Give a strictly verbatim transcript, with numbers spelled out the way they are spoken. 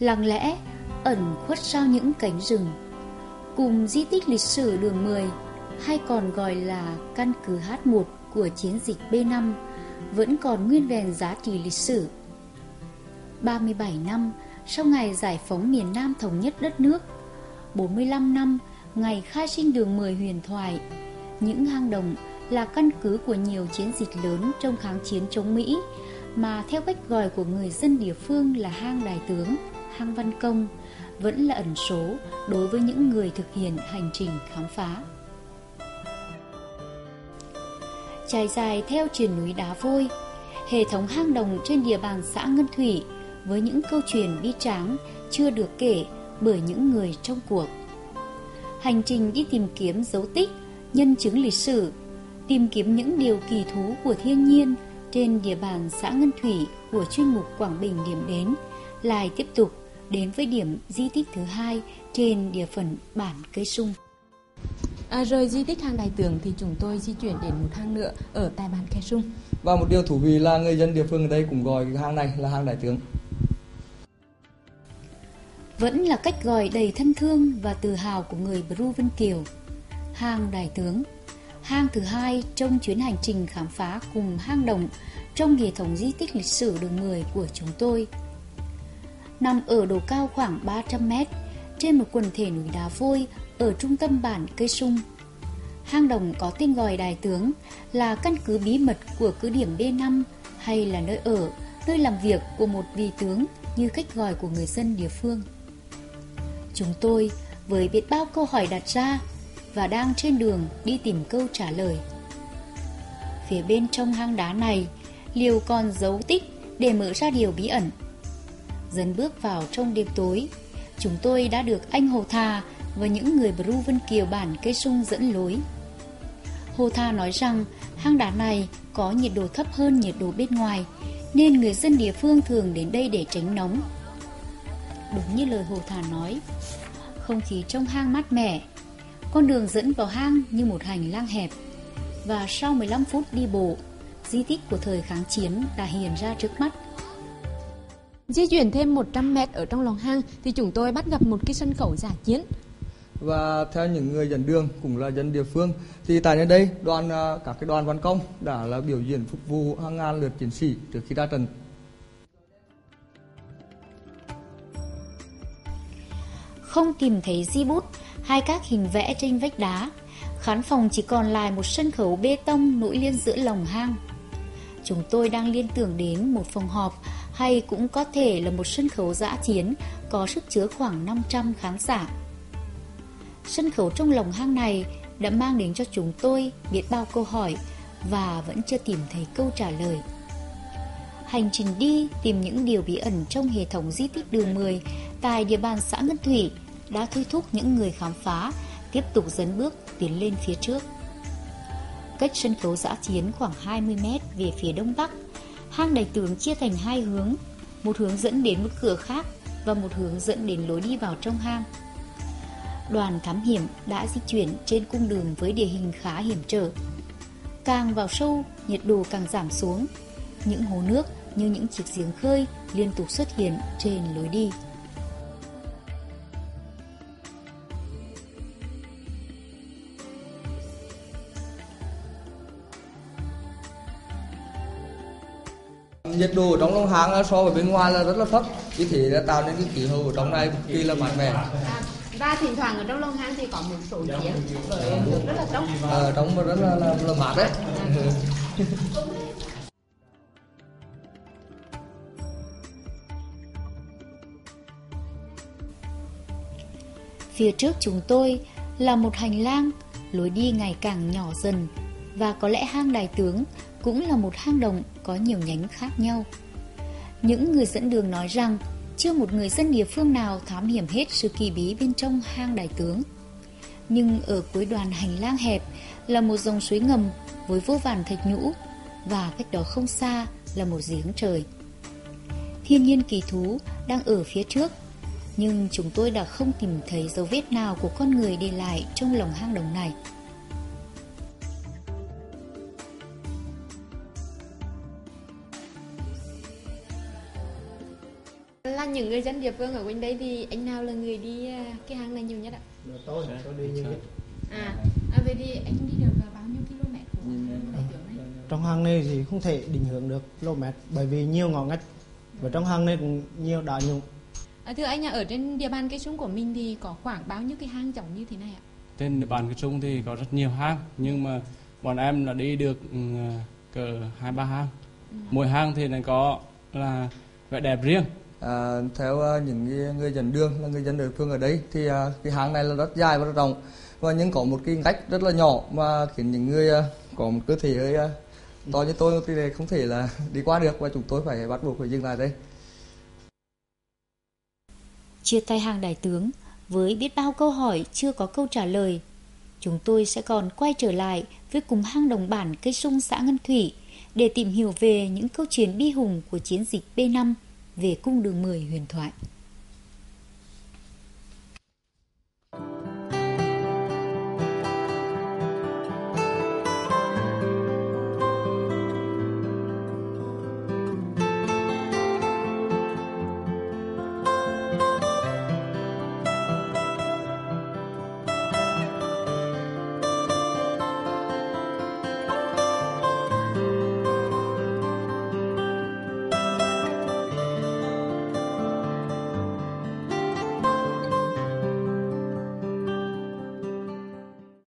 lặng lẽ ẩn khuất sau những cánh rừng. Cùng di tích lịch sử đường mười, hay còn gọi là căn cứ H một của chiến dịch B năm, vẫn còn nguyên vẹn giá trị lịch sử. ba mươi bảy năm sau ngày giải phóng miền Nam thống nhất đất nước, bốn mươi lăm năm ngày khai sinh đường mười huyền thoại, những hang động là căn cứ của nhiều chiến dịch lớn trong kháng chiến chống Mỹ, mà theo cách gọi của người dân địa phương là hang Đại Tướng, hang Văn Công, vẫn là ẩn số đối với những người thực hiện hành trình khám phá. Trải dài theo triền núi đá vôi, hệ thống hang động trên địa bàn xã Ngân Thủy với những câu chuyện bi tráng chưa được kể bởi những người trong cuộc. Hành trình đi tìm kiếm dấu tích, nhân chứng lịch sử, tìm kiếm những điều kỳ thú của thiên nhiên trên địa bàn xã Ngân Thủy của chuyên mục Quảng Bình điểm đến lại tiếp tục đến với điểm di tích thứ hai trên địa phận bản Cây Sung. À, rời di tích hang Đại Tướng thì chúng tôi di chuyển đến một hang nữa ở tại bản Cây Sung. Và một điều thú vị là người dân địa phương ở đây cũng gọi cái hang này là hang Đại Tướng. Vẫn là cách gọi đầy thân thương và tự hào của người Bru Vân Kiều. Hang Đại Tướng, hang thứ hai trong chuyến hành trình khám phá cùng hang động trong hệ thống di tích lịch sử đường mười của chúng tôi. Nằm ở độ cao khoảng ba trăm mét trên một quần thể núi đá vôi ở trung tâm bản Cây Sung, hang động có tên gọi Đại Tướng là căn cứ bí mật của cứ điểm B năm, hay là nơi ở, nơi làm việc của một vị tướng như cách gọi của người dân địa phương. Chúng tôi với biết bao câu hỏi đặt ra và đang trên đường đi tìm câu trả lời. Phía bên trong hang đá này liệu còn dấu tích để mở ra điều bí ẩn? Dần bước vào trong đêm tối, chúng tôi đã được anh Hồ Thà và những người Bru Vân Kiều bản Cây Sung dẫn lối. Hồ Thà nói rằng hang đá này có nhiệt độ thấp hơn nhiệt độ bên ngoài, nên người dân địa phương thường đến đây để tránh nóng. Đúng như lời Hồ Thà nói, không khí trong hang mát mẻ, con đường dẫn vào hang như một hành lang hẹp, và sau mười lăm phút đi bộ, di tích của thời kháng chiến đã hiện ra trước mắt. Di chuyển thêm một trăm mét ở trong lòng hang thì chúng tôi bắt gặp một cái sân khấu giả chiến. Và theo những người dẫn đường cũng là dân địa phương thì tại nơi đây đoàn các cái đoàn văn công đã là biểu diễn phục vụ hàng ngàn lượt chiến sĩ trước khi ra trận. Không tìm thấy di bút hay các hình vẽ trên vách đá, khán phòng chỉ còn lại một sân khấu bê tông nối liền giữa lòng hang. Chúng tôi đang liên tưởng đến một phòng họp, hay cũng có thể là một sân khấu dã chiến có sức chứa khoảng năm trăm khán giả. Sân khấu trong lòng hang này đã mang đến cho chúng tôi biết bao câu hỏi và vẫn chưa tìm thấy câu trả lời. Hành trình đi tìm những điều bí ẩn trong hệ thống di tích đường mười tại địa bàn xã Ngân Thủy đã thôi thúc những người khám phá tiếp tục dấn bước tiến lên phía trước. Cách sân khấu dã chiến khoảng hai mươi mét về phía đông bắc, hang Đại Tướng chia thành hai hướng, một hướng dẫn đến một cửa khác và một hướng dẫn đến lối đi vào trong hang. Đoàn thám hiểm đã di chuyển trên cung đường với địa hình khá hiểm trở. Càng vào sâu, nhiệt độ càng giảm xuống. Những hồ nước như những chiếc giếng khơi liên tục xuất hiện trên lối đi. Nhiệt độ ở trong lòng hang so với bên ngoài là rất là thấp, vì thế là tạo nên cái khí hậu ở trong này cực kỳ là mát mẻ. À, và thỉnh thoảng ở trong lòng hang thì có một số giếng với nước rất là trong. Ở trong rất là, là, là mát đấy. Phía trước chúng tôi là một hành lang, lối đi ngày càng nhỏ dần, và có lẽ hang Đại Tướng cũng là một hang động có nhiều nhánh khác nhau. Những người dẫn đường nói rằng chưa một người dân địa phương nào thám hiểm hết sự kỳ bí bên trong hang Đại Tướng. Nhưng ở cuối đoàn hành lang hẹp là một dòng suối ngầm với vô vàn thạch nhũ, và cách đó không xa là một giếng trời. Thiên nhiên kỳ thú đang ở phía trước, nhưng chúng tôi đã không tìm thấy dấu vết nào của con người để lại trong lòng hang động này. Là những người dân địa phương ở quanh đây thì anh nào là người đi cái hang này nhiều nhất ạ? Tôi, tôi đi nhiều nhất. À, à vậy thì anh đi được bao nhiêu km của đại tướng này? Trong hang này thì không thể định hướng được km bởi vì nhiều ngõ ngách và trong hang này cũng nhiều đá nhung. À, thưa anh, ở trên địa bàn Cây Sung của mình thì có khoảng bao nhiêu cái hang giống như thế này ạ? Trên địa bàn Cây Sung thì có rất nhiều hang, nhưng mà bọn em là đi được cỡ hai ba hang. Ừ. Mỗi hang thì này có là vẻ đẹp riêng. À, theo uh, những người dẫn đường là người dân địa phương ở đây thì uh, cái hang này là rất dài và rất rộng, và nhưng có một cái ngách rất là nhỏ mà khiến những người uh, có một cơ thể hơi uh, to như tôi thì không thể là đi qua được, và chúng tôi phải bắt buộc phải dừng lại đây. Chia tay hang đại tướng với biết bao câu hỏi chưa có câu trả lời, chúng tôi sẽ còn quay trở lại với cùng hang đồng bản Cây Sung, xã Ngân Thủy để tìm hiểu về những câu chuyện bi hùng của chiến dịch B năm về cung đường mười huyền thoại.